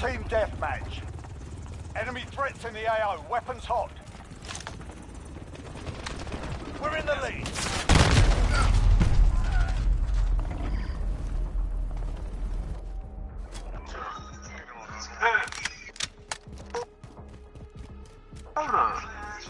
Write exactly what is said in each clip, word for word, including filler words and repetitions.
Team deathmatch. Enemy threats in the A O. Weapons hot. We're in the lead. Hold on.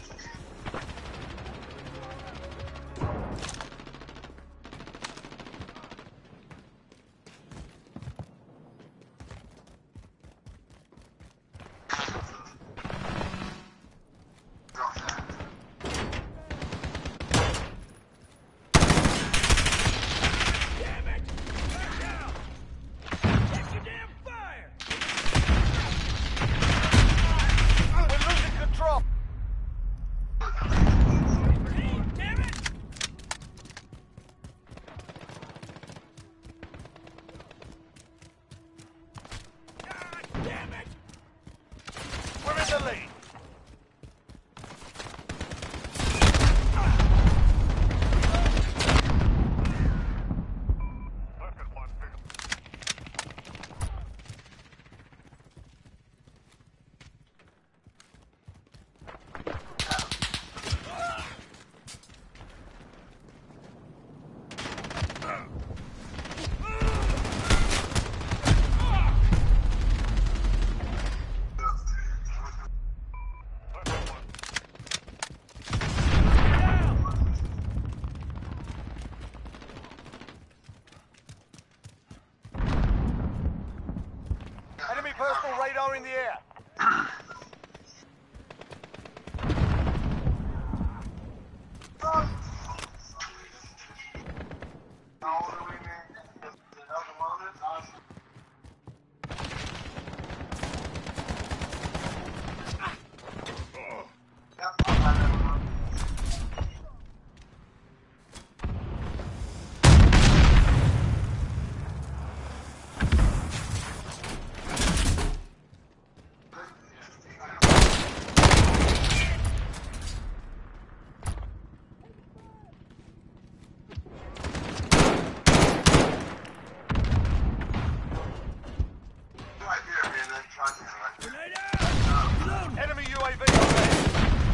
Enemy personal radar in the air. Enemy U A V overhead.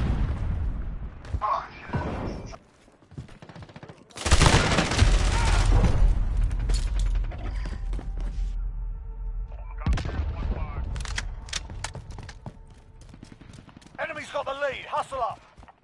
Enemy's got the lead. Hustle up.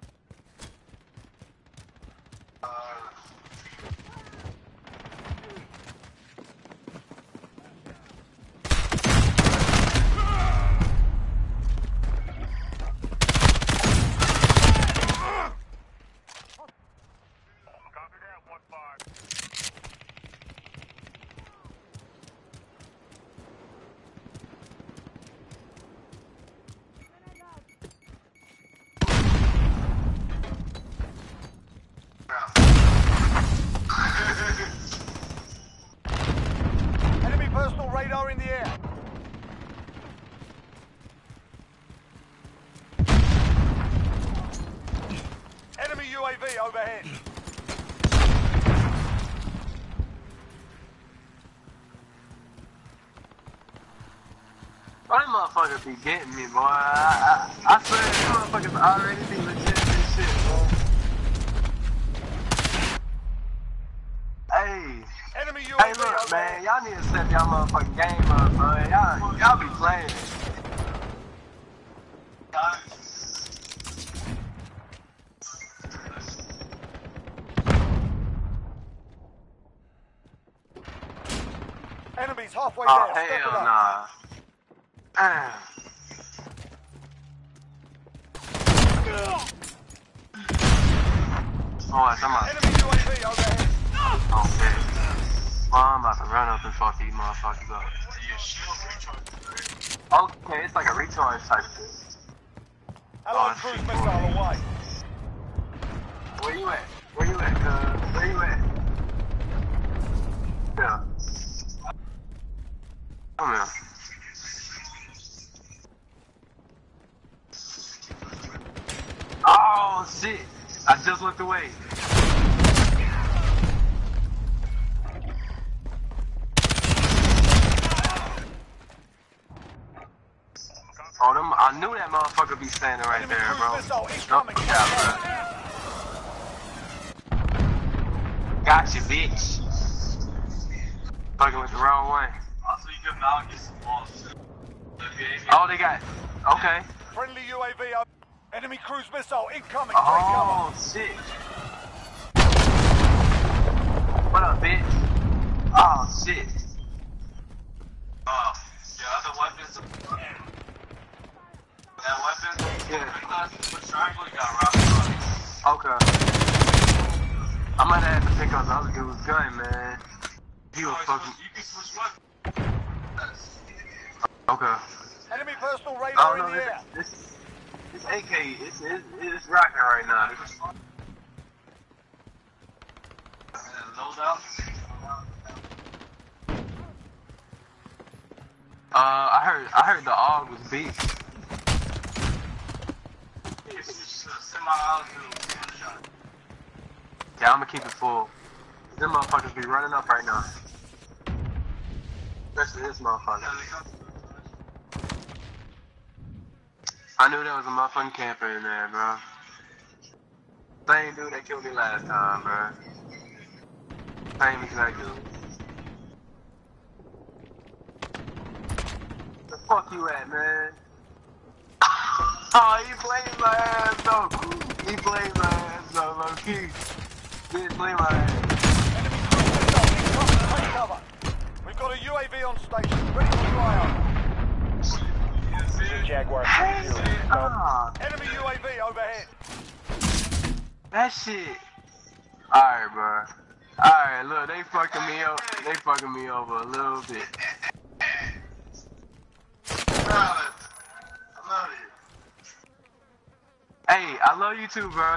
Enemy personal radar in the air. Enemy U A V overhead. Why motherfuckers be getting me, boy? I, I, I swear these motherfuckers already be legit this shit, bro. Hey. Enemy U A V Hey, look, overhead. man, y'all need to step y'all motherfucking game up, bro. Y'all, y'all be playing. Enemies halfway Oh, there. Step it hell up. nah. Damn. Boy, somebody. Enemy U A V overhead. Oh, man. Well, I'm about to run up and fuck these motherfuckers up. Okay, it's like a recharge type shit. Allied Oh, cruise shit, missile boy. away. Where you at? Where you at, cuz? Where you at? Yeah. Come here. Oh, shit. I just looked away. I knew that motherfucker be standing right Enemy there, cruise bro. missile Nope, incoming. yeah, bro. Got you, bitch. Fucking with the wrong one. Also, you can now get some balls. Oh, they got. Okay. Friendly U A V up. Enemy cruise missile incoming. Take cover. Oh, shit. What up, bitch? Oh, shit. Oh, yeah, other weapons. That weapon? Yeah. The triangle, you got rocket. Okay. I might have to pick up the other dude's gun, man. He was fucking. You can switch weapons. Okay. Enemy personal Oh radar no, in the air. this, this, this A K, it's, it's, it's rocking right now. And load out. Uh, I heard, I heard the A U G was beat. Yeah, I'm gonna keep it full. Them motherfuckers be running up right now. Especially this motherfucker. I knew there was a motherfucking camper in there, bro. Same dude that killed me last time, bro. Same exact dude. The fuck you at, man? Oh, he played my ass though. He played my ass though, low key. He didn't play my ass. Enemy cruise missile incoming. Take cover. We've got a U A V on station. Ready for flyover. Jaguar Hey, three zero. ah, Enemy U A V overhead. that shit. Alright, bro. Alright, look, they fucking me up. They fucking me over a little bit. Hey, I love you too, bro.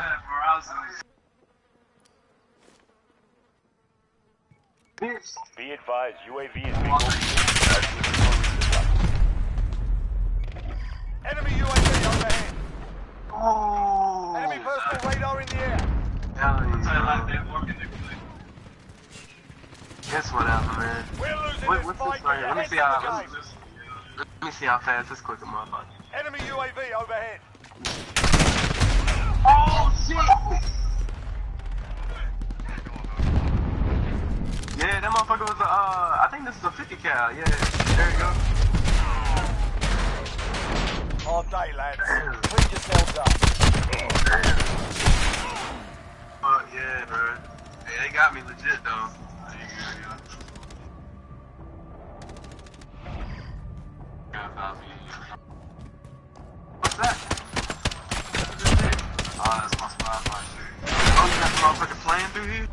Bitch. Be advised, U A V is being overused. Enemy U A V overhead. Oh. Enemy personal radar in the air. Hell yeah. Guess whatever, man. We're losing What, this what's fight. this right here? Let me Get see ahead how. to the Let game. me, let me see how fast this quick motherfucker. Enemy U A V overhead. Oh shit! Yeah, that motherfucker was a. Uh, I think this is a fifty cal. Yeah, there you go. All day, lads. Clean yourselves up. Fuck yeah, bro. Hey, they got me legit though. What's that? Oh, that's my spot. Oh, you got the motherfucker playing through here?